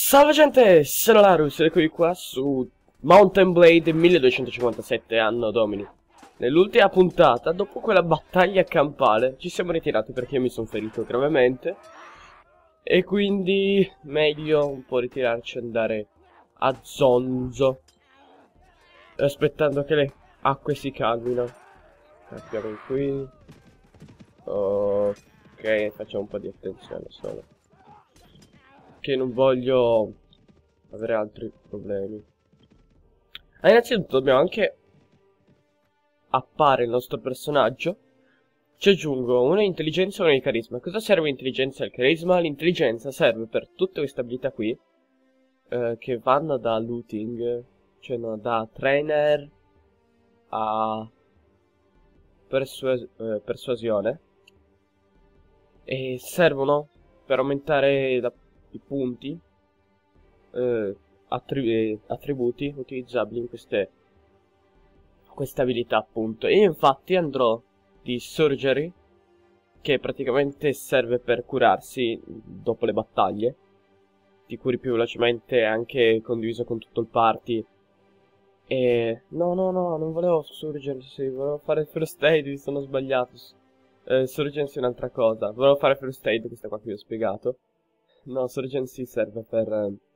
Salve gente, sono Larus ed eccomi qua su Mount & Blade 1257 anno domini. Nell'ultima puntata, dopo quella battaglia campale, ci siamo ritirati perché io mi sono ferito gravemente. E quindi meglio un po' ritirarci e andare a zonzo, aspettando che le acque si calmino. Andiamo qui. Ok, facciamo un po' di attenzione solo, che non voglio avere altri problemi. Innanzitutto dobbiamo anche appare il nostro personaggio. Ci aggiungo una intelligenza e una di carisma. Cosa serve l'intelligenza e il carisma? L'intelligenza serve per tutte queste abilità qui, che vanno da looting, cioè no, da trainer a persuasione, e servono per aumentare i punti, attributi utilizzabili in queste abilità, appunto. E io infatti andrò di Surgery, che praticamente serve per curarsi dopo le battaglie. Ti curi più velocemente, anche condiviso con tutto il party. E no, non volevo Surgency, volevo fare First Aid, mi sono sbagliato. Surgency è un'altra cosa. Volevo fare First Aid, questa qua che vi ho spiegato. No, Surgency serve per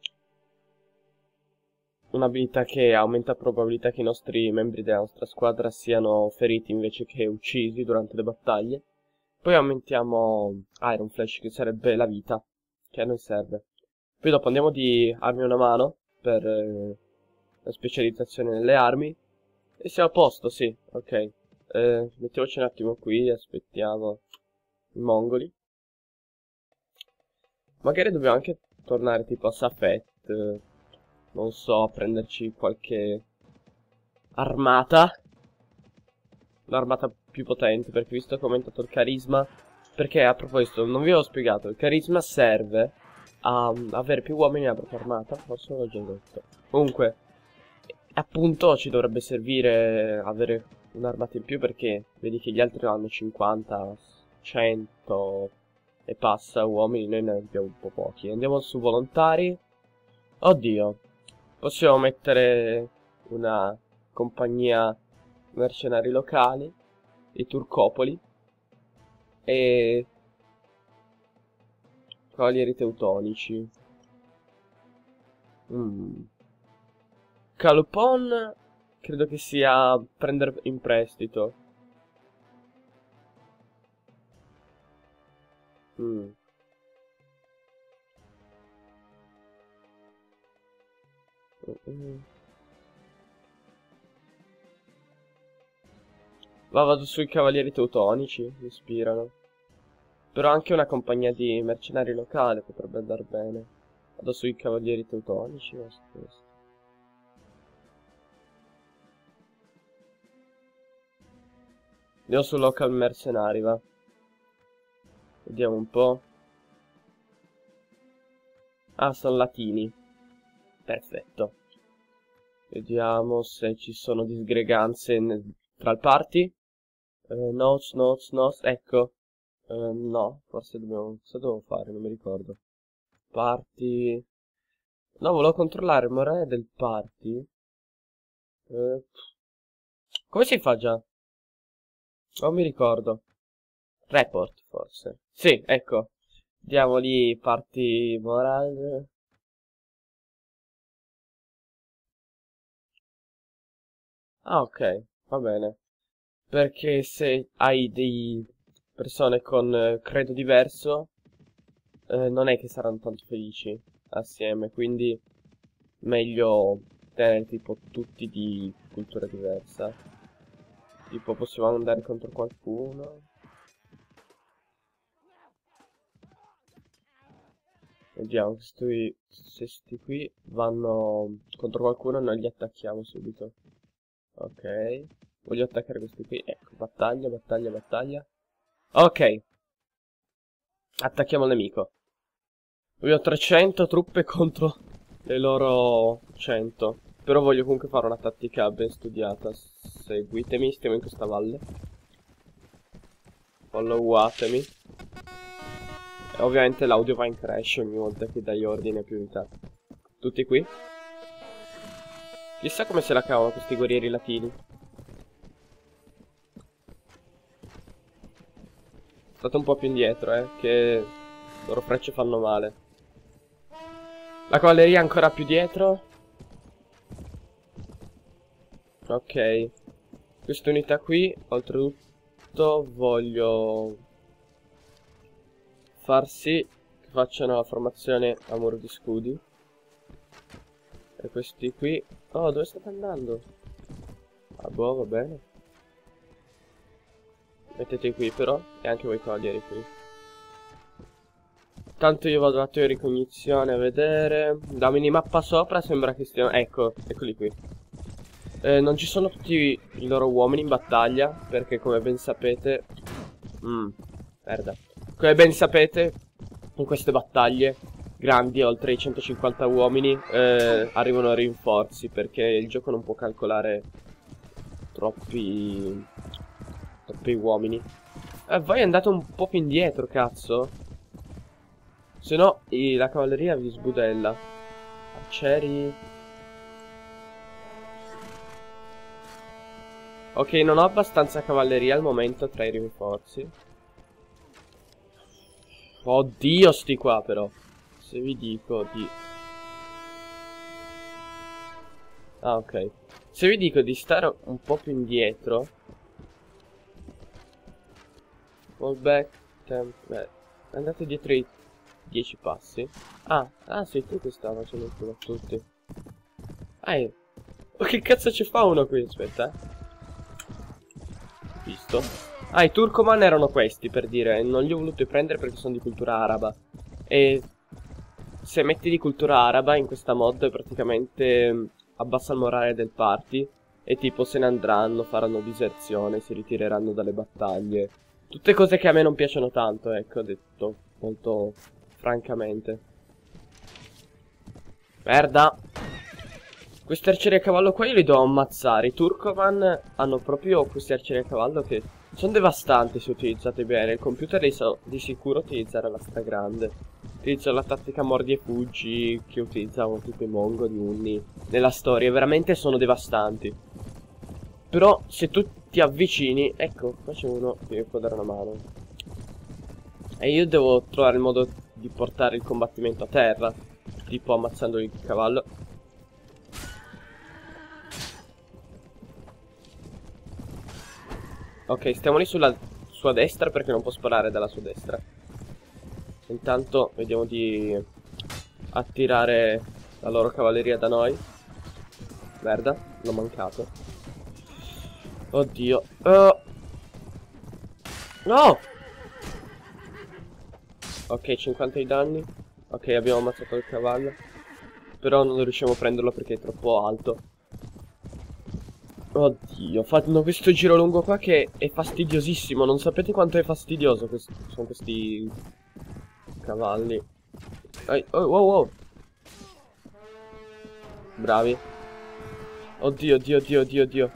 un'abilità che aumenta la probabilità che i nostri membri della nostra squadra siano feriti invece che uccisi durante le battaglie. Poi aumentiamo Iron Flash, che sarebbe la vita, che a noi serve. Poi dopo andiamo di armi a una mano, per la specializzazione nelle armi. E siamo a posto, sì, ok. Mettiamoci un attimo qui, aspettiamo i mongoli. Magari dobbiamo anche tornare tipo a Safet, non so, prenderci qualche armata. Un'armata più potente, perché visto che ho aumentato il carisma. Perché a proposito, non vi avevo spiegato, il carisma serve a avere più uomini nella propria armata. Forse l'ho già detto. Comunque, appunto ci dovrebbe servire avere un'armata in più, perché vedi che gli altri hanno 50, 100 e passa uomini, noi ne abbiamo un po' pochi. Andiamo su volontari. Oddio, possiamo mettere una compagnia mercenari locali, i turcopoli e cavalieri teutonici. Calupon credo che sia prendere in prestito. Vado sui cavalieri teutonici, mi ispirano. Però anche una compagnia di mercenari locale potrebbe andare bene. Vado sui cavalieri teutonici o su questo. Andiamo su local mercenari, va. Vediamo un po'. Ah, sono latini. Perfetto. Vediamo se ci sono disgreganze tra il party. Notes, ecco. No, forse dobbiamo... Cosa devo fare? Non mi ricordo. Party... No, volevo controllare il morale del party. Come si fa già? Non mi ricordo. Report, forse. Sì, ecco. Diamo lì party morale. Ah, ok. Va bene. Perché se hai dei persone con credo diverso, non è che saranno tanto felici assieme, quindi meglio tenere tipo tutti di cultura diversa. Tipo possiamo andare contro qualcuno. Vediamo se sti qui vanno contro qualcuno, noi li attacchiamo subito. Ok. Voglio attaccare questi qui. Ecco, battaglia. Ok. Attacchiamo il nemico. Abbiamo 300 truppe contro le loro 100. Però voglio comunque fare una tattica ben studiata. Seguitemi, stiamo in questa valle. Followatemi. E ovviamente l'audio va in crash ogni volta che dai ordine a più unità. Tutti qui. Chissà come se la cavano questi guerrieri latini. State un po' più indietro, che le loro frecce fanno male. La cavalleria è ancora più dietro. Ok. Questa unità qui, oltretutto, voglio far sì che facciano la formazione a muro di scudi. E questi qui... Oh, dove state andando? Ah, boh, va bene. Mettete qui però, e anche voi cavalieri qui. Tanto io vado alla torre di ricognizione a vedere. Da minimappa sopra sembra che stiano... Ecco, eccoli qui. Non ci sono tutti i loro uomini in battaglia, perché come ben sapete... merda. Come ben sapete, in queste battaglie grandi, oltre i 150 uomini, arrivano rinforzi, perché il gioco non può calcolare troppi uomini. Voi andate un po' più indietro, cazzo. Se no, la cavalleria vi sbudella. Arcieri. Ok, non ho abbastanza cavalleria al momento tra i rinforzi. Oddio, sti qua però. Se vi dico di... Ah, ok. Se vi dico di stare un po' più indietro... Fall back, andate dietro i 10 passi. Ah, sei tu che stava facendo il culo a tutti. Oh, che cazzo ci fa uno qui? Aspetta, Visto? I Turkoman erano questi, per dire. Non li ho voluti prendere perché sono di cultura araba. E se metti di cultura araba in questa mod praticamente abbassa il morale del party. E tipo se ne andranno, faranno diserzione, si ritireranno dalle battaglie. Tutte cose che a me non piacciono tanto, ecco, detto molto francamente. Merda. Questi arcieri a cavallo qua io li devo ammazzare. I Turkoman hanno proprio questi arcieri a cavallo che sono devastanti se utilizzate bene. Il computer li sa di sicuro utilizzare alla stragrande. Utilizzo la tattica mordi e fuggi che utilizzavano tipo i mongoli, unni nella storia. Veramente sono devastanti. Però se tu ti avvicini... Ecco, qua c'è uno che mi può dare una mano. E io devo trovare il modo di portare il combattimento a terra. Tipo ammazzando il cavallo. Ok, stiamo lì sulla sua destra perché non può sparare dalla sua destra. Intanto vediamo di attirare la loro cavalleria da noi. Merda, l'ho mancato. Oddio. No! Ok, 50 i danni. Ok, abbiamo ammazzato il cavallo. Però non riusciamo a prenderlo perché è troppo alto. Oddio, fanno questo giro lungo qua che è fastidiosissimo. Non sapete quanto è fastidioso sono questi cavalli. Oh, wow. Bravi. Oddio, oddio.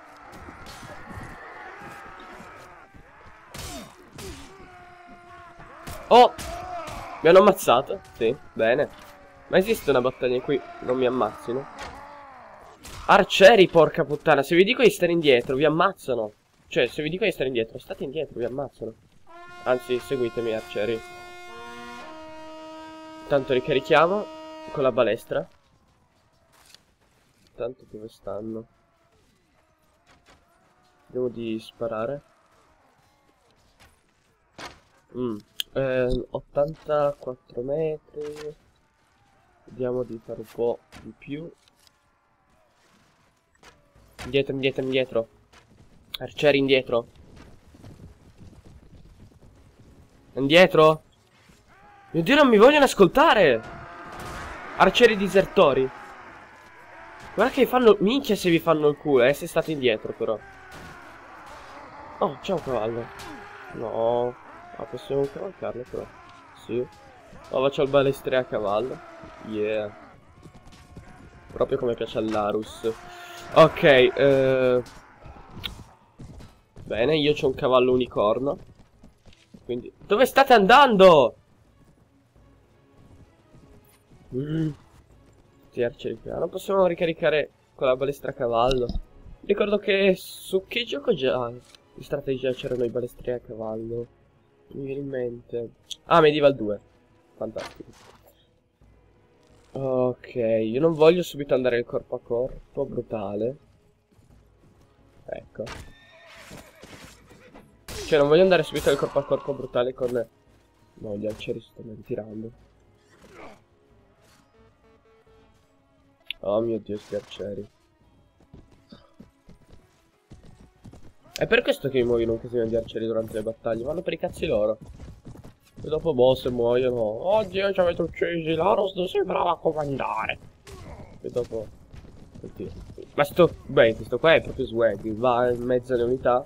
Oh! Mi hanno ammazzato? Sì, bene. Ma esiste una battaglia in cui non mi ammazzino? Arcieri, porca puttana. Se vi dico di stare indietro, vi ammazzano. Cioè, se vi dico di stare indietro, state indietro, vi ammazzano. Anzi, seguitemi, arcieri. Tanto ricarichiamo con la balestra. Tanto dove stanno? Vediamo di sparare. 84 metri. Vediamo di fare un po' di più. Indietro. Arcieri indietro. Indietro. Mio Dio, non mi vogliono ascoltare. Arcieri disertori. Guarda che fanno... Minchia se vi fanno il culo, se state indietro però. Oh, c'è un cavallo. No. Ah, possiamo cavalcarlo però. Sì. Oh, faccio il balestre a cavallo. Yeah. Proprio come piace all'Arus. Ok, bene, io c'ho un cavallo unicorno. Quindi... Dove state andando? questi arcieri qui. Non possiamo ricaricare con la balestra a cavallo. Ricordo che su che gioco già di strategia c'erano i balestri a cavallo? Mi viene in mente. Ah, Medieval 2. Fantastico. Ok, io non voglio subito andare al corpo a corpo, brutale. Ecco. Cioè, non voglio andare subito al corpo a corpo brutale con... No, gli arcieri si stanno ritirando. Oh mio Dio, sti arcieri. È per questo che mi muoiono un casino di arcieri durante le battaglie. Vanno per i cazzi loro. E dopo boss muoiono. Oddio, ci avete uccisi. Laros non sembrava a comandare. E dopo... Oddio. Ma beh, questo qua è proprio swag. Va in mezzo alle unità.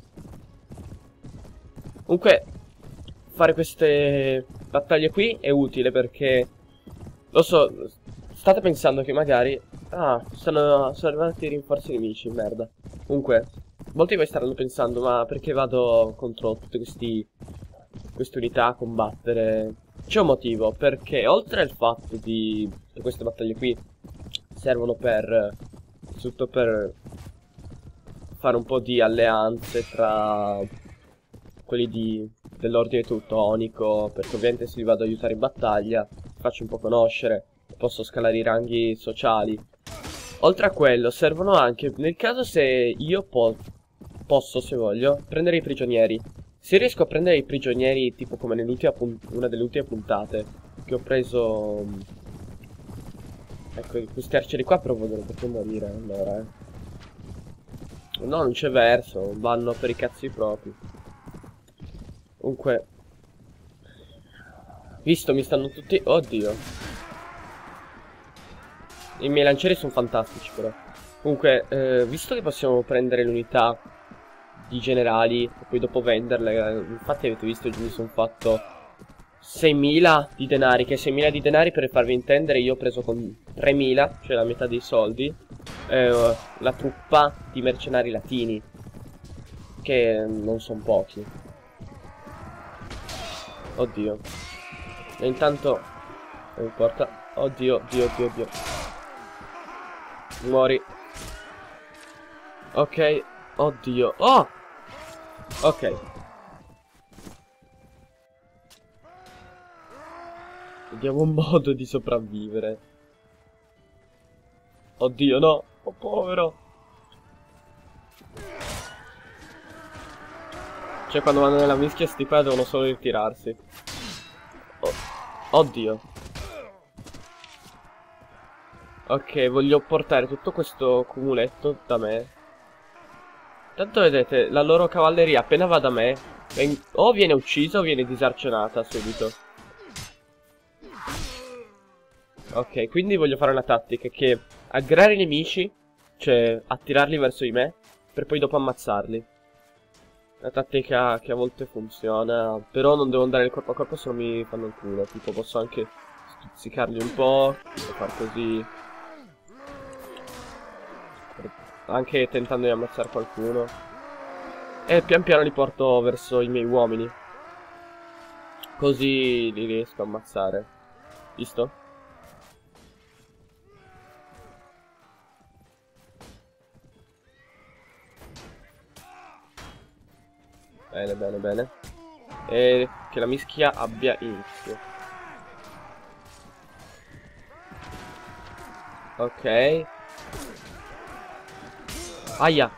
Comunque, fare queste battaglie qui è utile perché... Lo so, state pensando che magari... Ah, sono arrivati rinforzi nemici, merda. Comunque, molti di voi staranno pensando, ma perché vado contro tutte queste unità a combattere? C'è un motivo, perché oltre al fatto di... Queste battaglie qui servono per... Tutto per fare un po' di alleanze tra quelli dell'ordine teutonico, perché ovviamente se li vado ad aiutare in battaglia, faccio un po' conoscere, posso scalare i ranghi sociali. Oltre a quello, servono anche, nel caso se io posso, se voglio, prendere i prigionieri. Se riesco a prendere i prigionieri, tipo come una delle ultime puntate, che ho preso... Ecco, questi arcieri qua però vogliono proprio morire, allora, No, non c'è verso, vanno per i cazzi propri. Comunque... Visto, mi stanno tutti... Oddio. I miei lancieri sono fantastici però. Comunque, visto che possiamo prendere l'unità di generali e poi dopo venderle, infatti avete visto che mi sono fatto 6.000 di denari, che 6.000 di denari per farvi intendere io ho preso con 3.000, cioè la metà dei soldi, la truppa di mercenari latini, che non sono pochi. Oddio. E intanto non importa. Oddio, oddio. Muori. Ok. Oddio. Oh! Ok. Vediamo un modo di sopravvivere. Oddio, no. Oh, povero. Cioè, quando vanno nella mischia sti qua devono solo ritirarsi. Oddio. Ok, voglio portare tutto questo cumuletto da me. Tanto vedete, la loro cavalleria appena va da me o viene uccisa o viene disarcionata subito. Ok, quindi voglio fare una tattica che aggregare i nemici, cioè attirarli verso di me, per poi dopo ammazzarli. Una tattica che a volte funziona, però non devo andare corpo a corpo se non mi fanno il culo. Tipo posso anche stuzzicarli un po', far così. Anche tentando di ammazzare qualcuno. E pian piano li porto verso i miei uomini. Così li riesco a ammazzare. Visto? Bene, bene, bene. E che la mischia abbia inizio. Ok. Aia.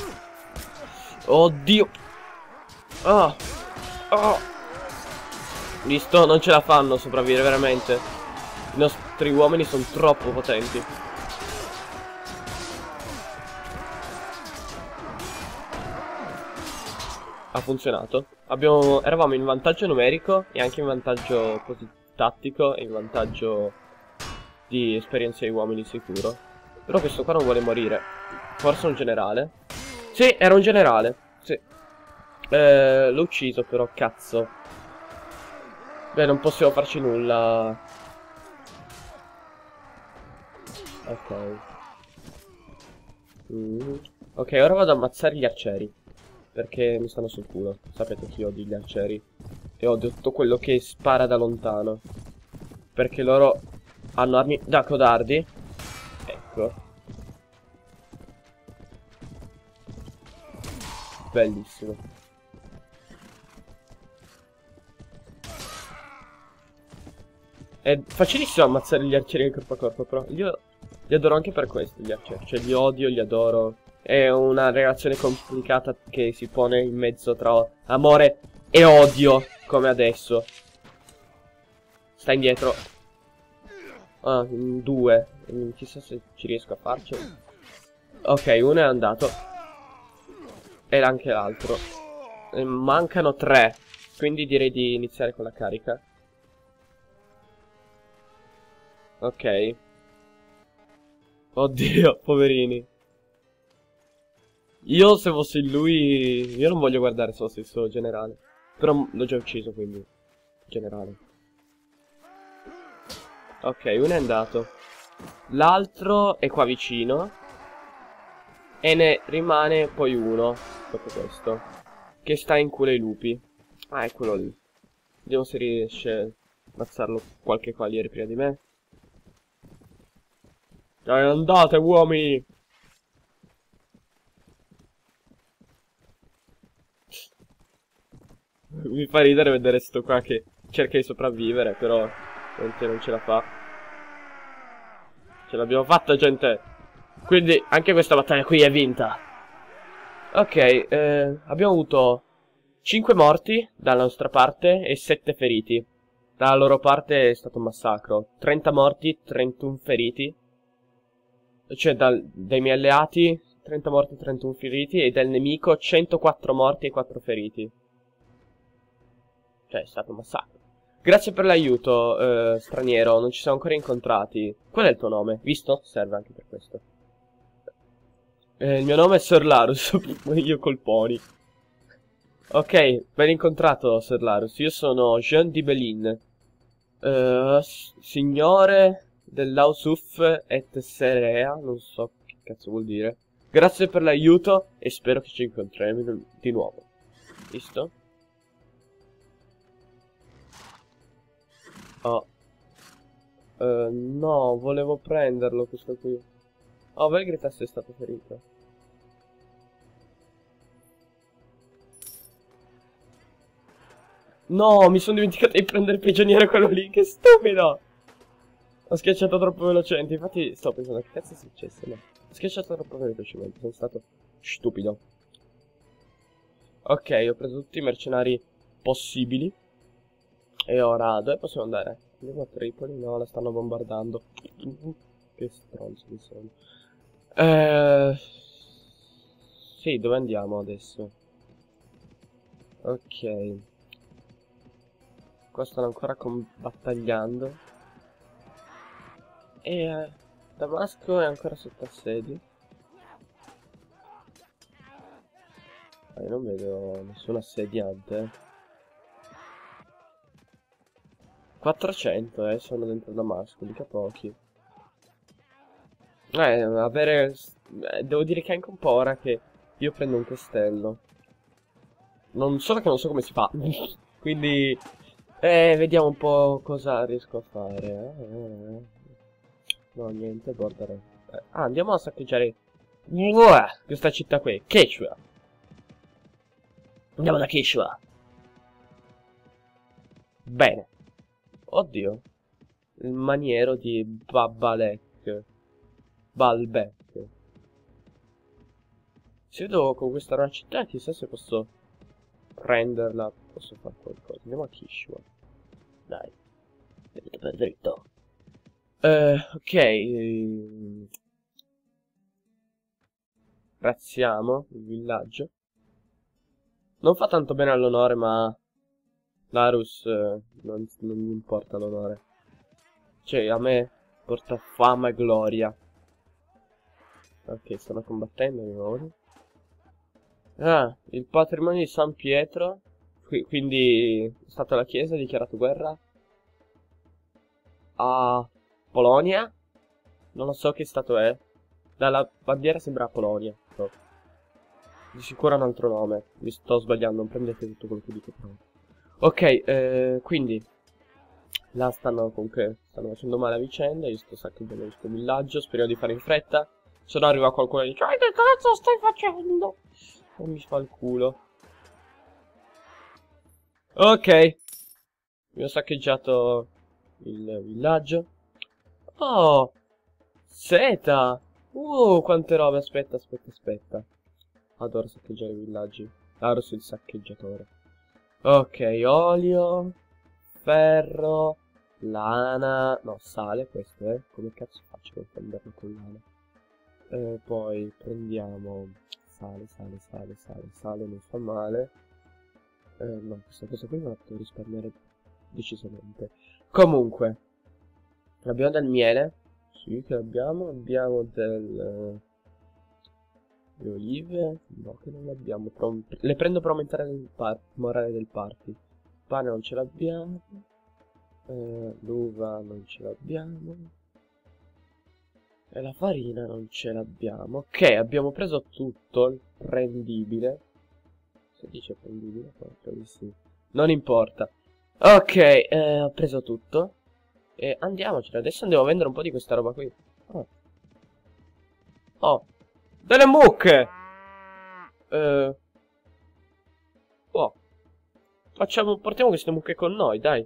Oddio. Oh. Oh. Visto? Non ce la fanno a sopravvivere veramente. I nostri uomini sono troppo potenti. Ha funzionato. Eravamo in vantaggio numerico e anche in vantaggio così tattico e in vantaggio di esperienza di uomini sicuro. Però questo qua non vuole morire. Forse un generale. Sì, era un generale. Sì. L'ho ucciso però, cazzo. Beh, non possiamo farci nulla. Ok. Ok, ora vado ad ammazzare gli arcieri. Perché mi stanno sul culo. Sapete che io odio gli arcieri. E odio tutto quello che spara da lontano. Perché loro hanno armi da codardi. Ecco. Bellissimo. È facilissimo ammazzare gli arcieri in corpo a corpo, però io li adoro anche per questo, gli arcieri. Cioè, li odio, li adoro. È una relazione complicata che si pone in mezzo tra amore e odio, come adesso. Sta indietro. Ah, in due. Chissà se ci riesco a farci. Ok, uno è andato. E anche l'altro. Mancano 3. Quindi direi di iniziare con la carica. Ok. Oddio, poverini. Io se fossi lui... Io non voglio guardare se fossi il suo generale. Però l'ho già ucciso, quindi... Generale. Ok, uno è andato. L'altro è qua vicino. E ne rimane poi uno. Proprio questo. Che sta in culo ai lupi. Ah, è quello lì. Vediamo se riesce a ammazzarlo qualche cavaliere prima di me. Dai, andate, uomini! Mi fa ridere vedere sto qua che cerca di sopravvivere, però non ce la fa. Ce l'abbiamo fatta, gente! Quindi anche questa battaglia qui è vinta. Ok, abbiamo avuto 5 morti dalla nostra parte e 7 feriti. Dalla loro parte è stato un massacro. 30 morti, 31 feriti. Cioè dai miei alleati 30 morti e 31 feriti. E del nemico 104 morti e 4 feriti. Cioè è stato un massacro. Grazie per l'aiuto, straniero. Non ci siamo ancora incontrati. Qual è il tuo nome? Visto? Serve anche per questo. Il mio nome è Sir Larus. Io col pony. Ok, ben incontrato, Sir Larus. Io sono Jean di Belin. Signore dell'Ausuf et Serea. Non so che cazzo vuol dire. Grazie per l'aiuto e spero che ci incontreremo di nuovo. Visto? Oh. No, volevo prenderlo questo qui. Oh, Velgritas è stato ferito. No, mi sono dimenticato di prendere prigioniero quello lì, che stupido! Ho schiacciato troppo velocemente, infatti sto pensando che cazzo è successo, no? Ho schiacciato troppo velocemente, sono stato stupido. Ok, ho preso tutti i mercenari possibili. E ora, dove possiamo andare? Andiamo a Tripoli? No, la stanno bombardando. Che stronzo che sono. Sì, dove andiamo adesso? Ok. Qua stanno ancora combattagliando. E Damasco è ancora sotto assedio. Io non vedo nessun assediante. 400 sono dentro Damasco, mica pochi. Avere... devo dire che è anche un po' ora che io prendo un castello. Non solo che non so come si fa. Quindi... vediamo un po' cosa riesco a fare. No, niente, guardare. Andiamo a saccheggiare questa città qui, Quechua. Andiamo da Quechua. Bene. Oddio. Il maniero di Babalek. Balbec. Se io devo conquistare una città, chissà se posso prenderla. Posso fare qualcosa. Andiamo a Quechua. Dai. Dritto per dritto. Ok. Razziamo il villaggio. Non fa tanto bene all'onore, ma Larus non mi importa l'onore. Cioè, a me porta fama e gloria. Ok, stanno combattendo di nuovo. Ah, il patrimonio di San Pietro. Quindi è stata la chiesa, ha dichiarato guerra a Polonia. Non lo so che stato è. Dalla bandiera sembra Polonia. No. Di sicuro ha un altro nome. Mi sto sbagliando, non prendete tutto quello che dico. Ok, quindi Là stanno facendo male a vicenda. Io sto saccheggiando questo villaggio. Speriamo di fare in fretta. Se no arriva qualcuno e dice: che cazzo stai facendo? E mi fa il culo. Ok. Mi ho saccheggiato il villaggio. Oh, seta. Quante robe. Aspetta. Adoro saccheggiare i villaggi. Adoro il saccheggiatore. Ok, olio, ferro, lana. No, sale, questo è. Come cazzo faccio per prenderlo con lana? Poi prendiamo sale, non fa male. No, questa cosa qui me la devo risparmiare decisamente. Comunque, abbiamo del miele. Sì, che abbiamo. Abbiamo le olive. No, che non le abbiamo. Le prendo per aumentare il morale del party. Pane non ce l'abbiamo. L'uva non ce l'abbiamo. E la farina non ce l'abbiamo. Ok, abbiamo preso tutto il prendibile. Se dice prendibile, credo di sì. Non importa. Ok, ho preso tutto. E andiamocene. Adesso andiamo a vendere un po' di questa roba qui. Oh, delle mucche! Oh, portiamo queste mucche con noi, dai.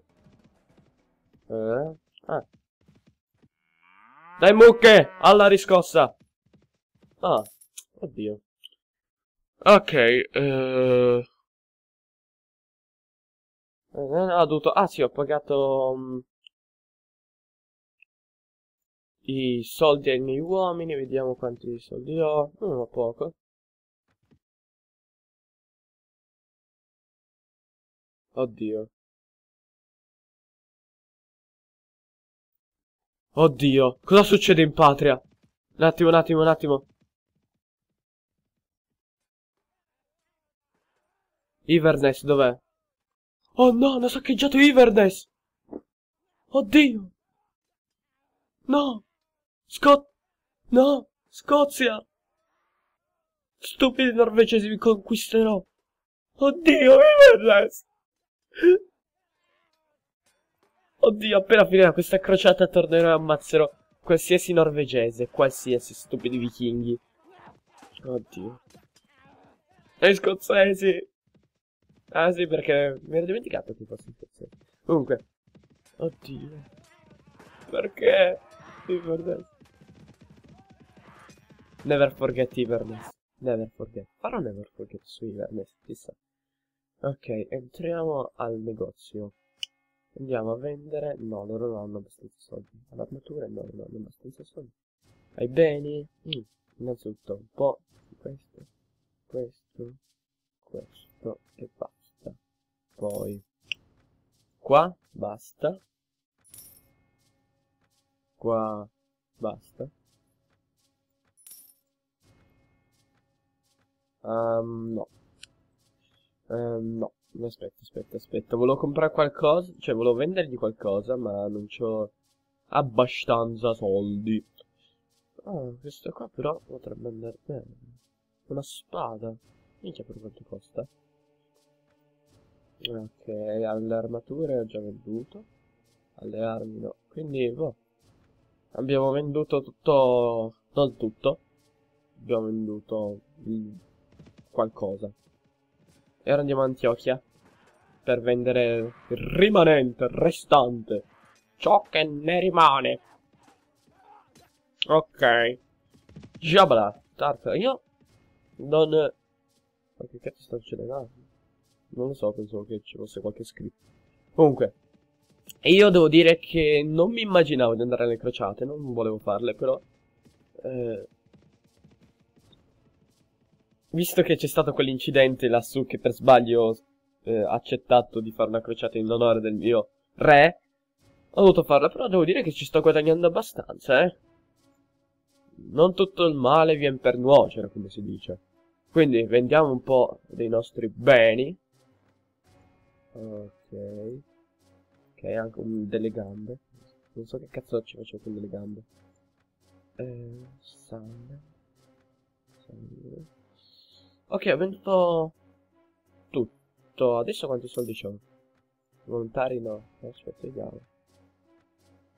Dai mucche, alla riscossa. Ah, oddio. Ok, ah sì, ho pagato i soldi ai miei uomini, vediamo quanti soldi ho. Non ho poco. Oddio. Oddio, cosa succede in patria? Un attimo. Iverness, dov'è? Oh no, hanno saccheggiato Iverness! Oddio! No! No! Scozia! Stupidi norvegesi, vi conquisterò! Oddio, Iverness! Oddio, appena finirà questa crociata tornerò e ammazzerò qualsiasi norvegese, qualsiasi stupidi vichinghi. Oddio. E gli scozzesi! Ah sì, perché mi ero dimenticato che fosse scozzese. Comunque. Oddio. Perché? Iverness. Never forget Iverness. Never forget. Farò never forget su Iverness, chissà. Ok, entriamo al negozio. Andiamo a vendere. No, loro non hanno abbastanza soldi. All'armatura no, non hanno abbastanza soldi. Ai beni? Innanzitutto un po' di questo e basta. Poi qua basta. Qua basta. No. No. Aspetta. Volevo comprare qualcosa. Cioè, volevo vendergli qualcosa, ma non c'ho abbastanza soldi. Questo qua però potrebbe andare bene. Una spada. Minchia, per quanto costa? Ok, alle armature ho già venduto. Alle armi no. Quindi, boh. Abbiamo venduto tutto. Non tutto. Abbiamo venduto qualcosa. E ora andiamo a Antiochia per vendere il rimanente, il restante. Ciò che ne rimane. Ok. Jabla. Start. Io non. Ma che cazzo sta succedendo? Non lo so, pensavo che ci fosse qualche scritto. Comunque. Io devo dire che non mi immaginavo di andare alle crociate, non volevo farle, però. Visto che c'è stato quell'incidente lassù che per sbaglio ho accettato di fare una crociata in onore del mio re, ho dovuto farla, però devo dire che ci sto guadagnando abbastanza, eh. Non tutto il male viene per nuocere, come si dice. Quindi vendiamo un po' dei nostri beni. Ok. Ok, anche delle gambe. Non so che cazzo ci facevo con delle gambe. Sale. Ok, ho venduto tutto. Adesso quanti soldi c'ho? Volontari no. Aspetta, vediamo.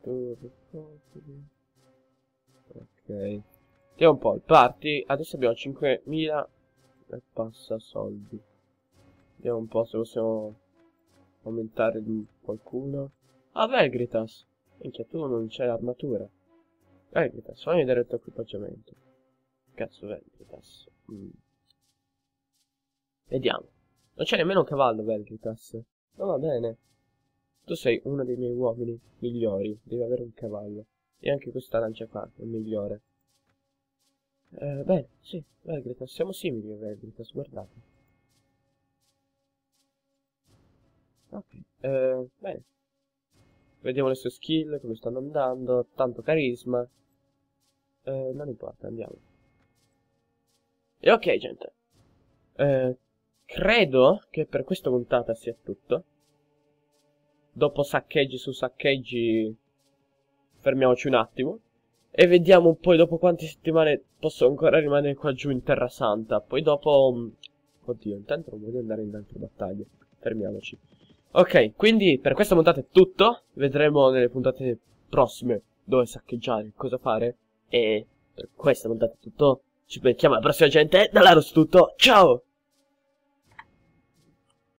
Ok. Vediamo un po', il party. Adesso abbiamo 5.000 e passa soldi. Vediamo un po' se possiamo aumentare di qualcuno. Ah, Velgritas. Minchia, tu non c'hai l'armatura. Velgritas, fammi vedere il tuo equipaggiamento. Cazzo, Velgritas. Vediamo. Non c'è nemmeno un cavallo, Velgritas. No, va bene. Tu sei uno dei miei uomini migliori. Devi avere un cavallo. E anche questa lancia qua è migliore. Bene, sì, Velgritas. Siamo simili a Velgritas, guardate. Ok, bene. Vediamo le sue skill, come stanno andando. Tanto carisma. Non importa, andiamo. E ok, gente. Credo che per questa puntata sia tutto. Dopo saccheggi su saccheggi, fermiamoci un attimo. E vediamo un po' dopo quante settimane posso ancora rimanere qua giù in Terra Santa. Poi dopo... Oddio, intanto non voglio andare in altre battaglie. Fermiamoci. Ok, quindi per questa puntata è tutto. Vedremo nelle puntate prossime dove saccheggiare, cosa fare. E per questa puntata è tutto. Ci becchiamo alla prossima, gente. Da Laros è tutto. Ciao!